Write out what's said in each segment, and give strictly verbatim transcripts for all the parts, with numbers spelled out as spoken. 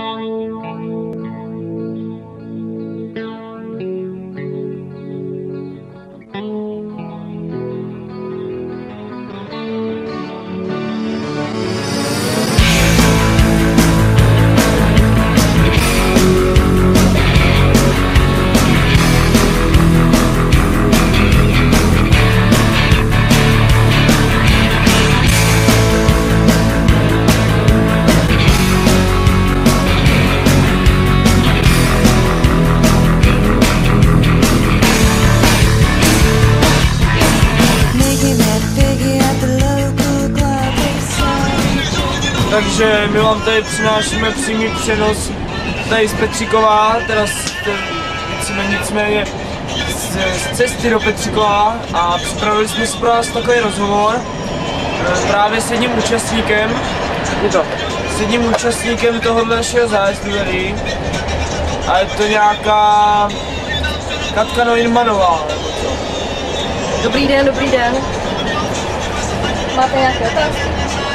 Takže my vám tady přinášíme přímý přenos tady z Petříkova, teda z, nicméně, nicméně z, z cesty do Petříkova a připravili jsme si pro vás takový rozhovor právě s jedním účastníkem, s jedním účastníkem tohohle našeho zájezdu tady a je to nějaká Katka Neumannová, nebo co? Dobrý den, dobrý den. Máte nějaké otázky?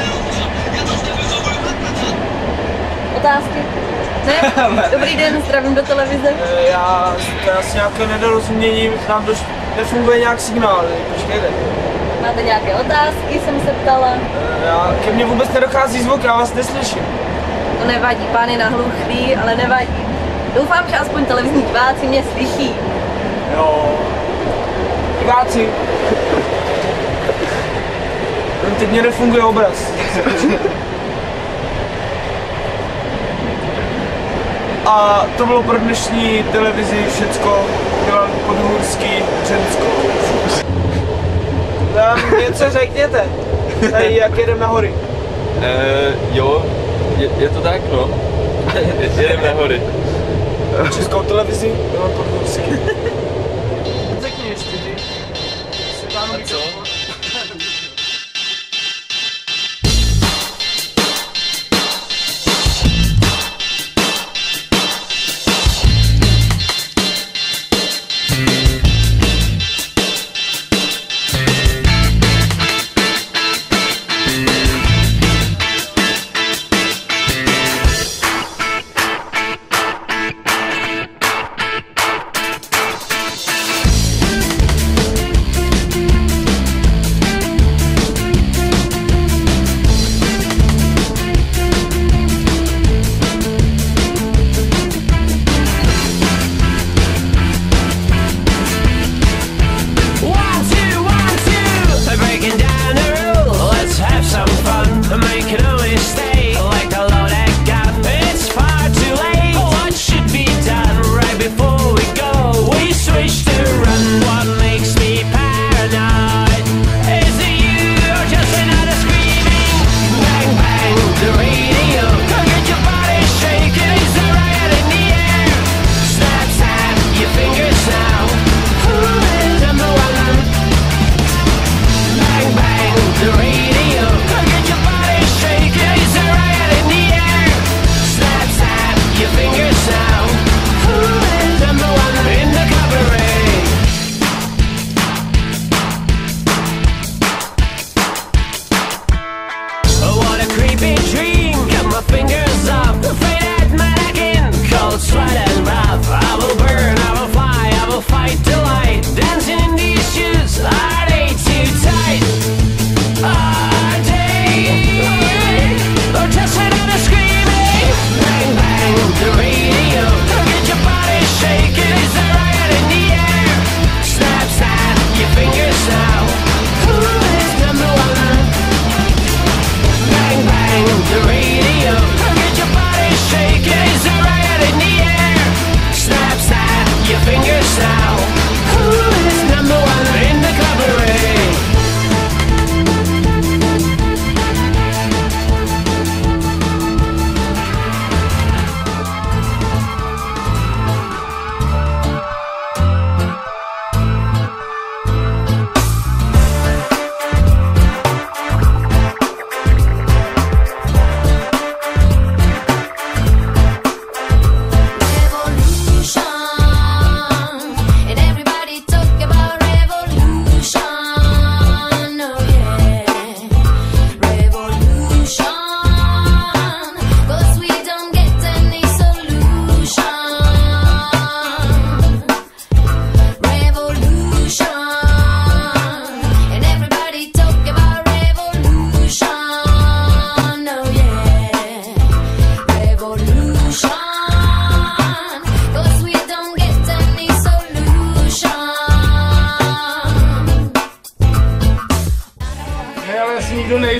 Otázky? Ne? Dobrý den, zdravím do televize. Já, to je asi nějaké nedorozumění, nám doš, nefunguje nějak signál, počkejte. Máte nějaké otázky, jsem se ptala. Já, ke mně vůbec nedochází zvuk, já vás neslyším. To nevadí, pán je nahluchlý, ale nevadí. Doufám, že aspoň televizní diváci mě slyší. Jo. Diváci. Teď mě nefunguje obraz. A to bylo pro dnešní televizi všecko. Milan Podhůrský, Břensko. Tam něco řekněte. Tady jak jedem na hory. Uh, jo, je, je to tak, no. Jedem na hory. Českou televizi, Milan Podhůrský. Řekni ještě ty. A co?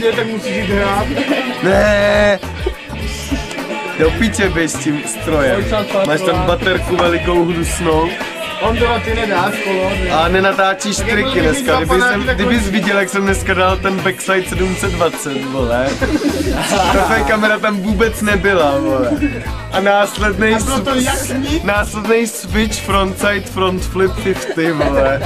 je, tak musíš jít hrát. Ne. Do piče běž s tím strojem. Máš tam baterku velikou hnusnou. Ondro, ty nedáš kolo. Ne? A nenatáčíš triky dneska. Kdyby jsem, kdybys viděl, jak jsem dneska dal ten backside sedm set dvacet, vole. Trofej kamera tam vůbec nebyla, vole. A následnej, následnej switch frontside front flip padesát, vole.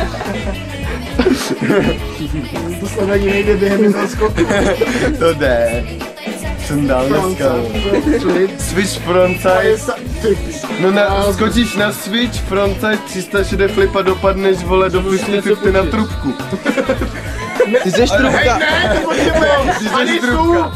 To sledání nejde během jednoho skoku. To jde. Jsem dal dneska. Switch frontside. No na, skočíš na switch frontside tři sta šedesát flip a dopadneš, vole, do padesát padesát na trubku. Ty jsi trubka. Ne, to potřebujeme. Ty jsi trubka.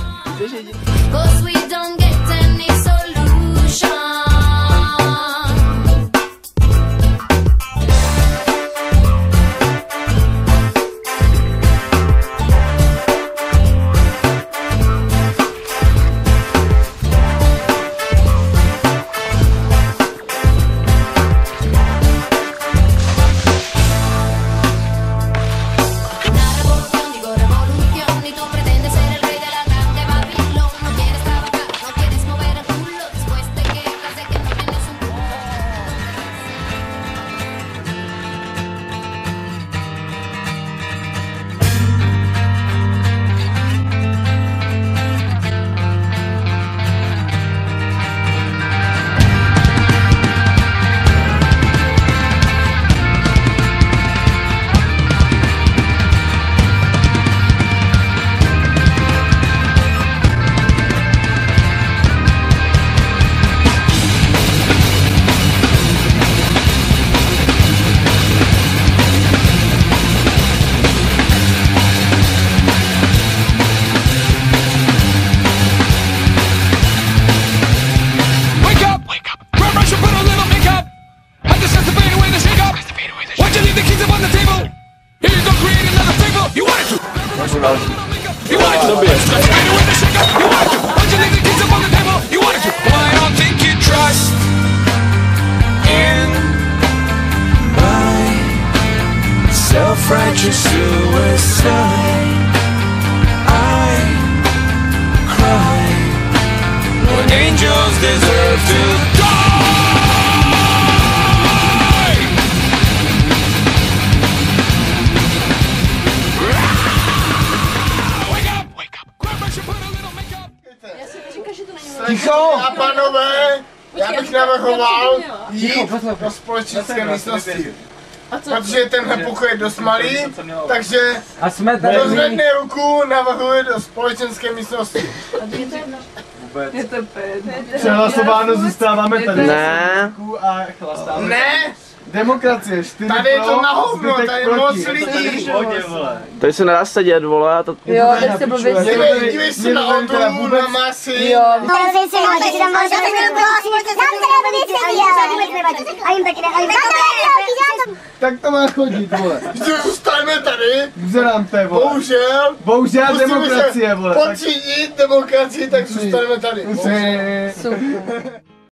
Self-righteous suicide. I cry when angels deserve to die. Wake up, wake up. Grab brush and put a little makeup. Ticho! A panové, já bych navrhoval jít do společenské místnosti. Protože tenhle pokoj je dost malý, takže kdo zvedne ruku, navrhuje do společenské místnosti. Přehlasováno, zůstáváme tady. Ne. A chlastáme. Ne! Demokracie, čtyři Tady je to pro, na hovno, zbytek tady je proti. moc lidí. Tady se nedá sedět, vole, a to... Jo, tak se blbě si. Dívej, dívej se na Ondru, na masy. Jo. Tak to má chodit, vole. Že zůstaneme tady, Kde nám to je, vole? bohužel. Bohužel musíme demokracie, se vole. Tak Podřídit demokracii, tak zůstaneme tady. musí. Super.